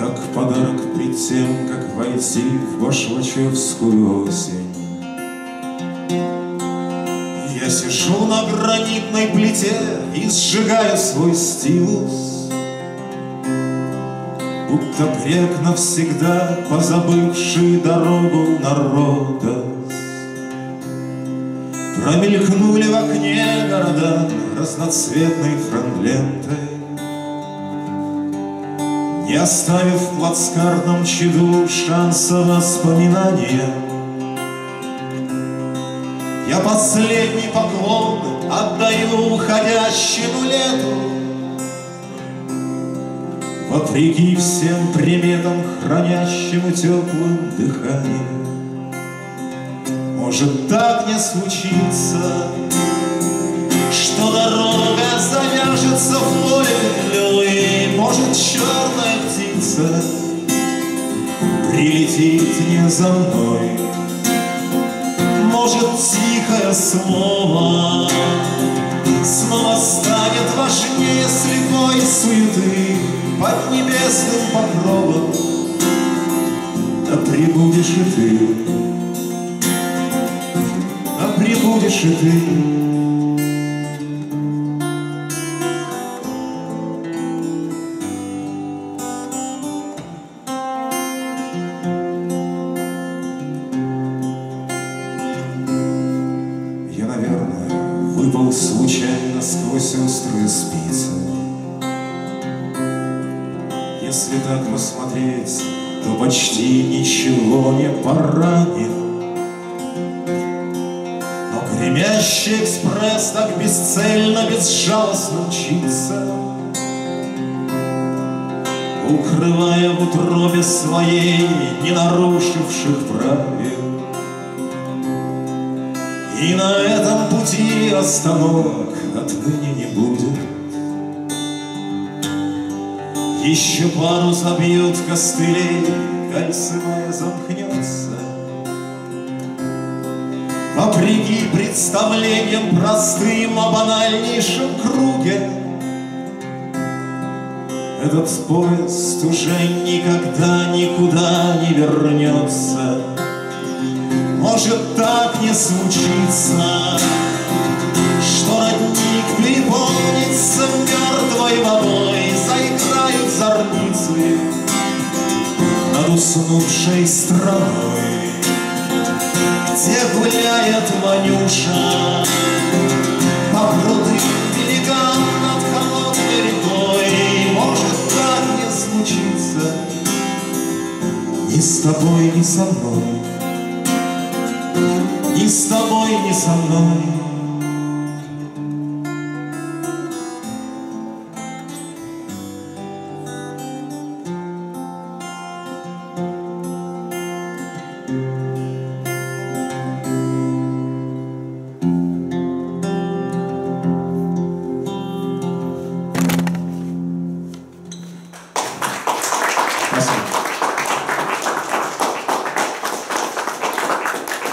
как подарок пред тем, как войти в башлачевскую осень. Я сижу на гранитной плите и сжигаю свой стилус, будто грек навсегда, позабывший дорогу народа. Промелькнули в окне города разноцветной фронтлентой, не оставив в плацкартном чаду шанса воспоминания. Я последний поклон отдаю уходящему лету, вопреки всем приметам, хранящему теплым дыханием. Может, так не случится, что дорога завяжется в поле петлей. Может, черная птица прилетит не за мной. Может, тихое слово снова станет важнее слепой суеты под небесным покровом. Да прибудешь и ты, да прибудешь и ты. Выпал случайно сквозь острые спицы. Если так посмотреть, то почти ничего не поранил. Но гремящий экспресс так бесцельно, безжалостно мчится, укрывая в утробе своей не нарушивших правил. И на этом пути остановок отныне не будет. Еще пару забьют костылей, кольцевая замкнется. Вопреки представлениям простым о банальнейшем круге, этот поезд уже никогда никуда не вернется. Может, так не случится, что родник переполнится мертвой водой, заиграют зорницы над уснувшей страной, где гуляет Ванюша по крутым берегам над холодной рекой. Может, так не случится ни с тобой, ни со мной, ни с тобой, ни со мной.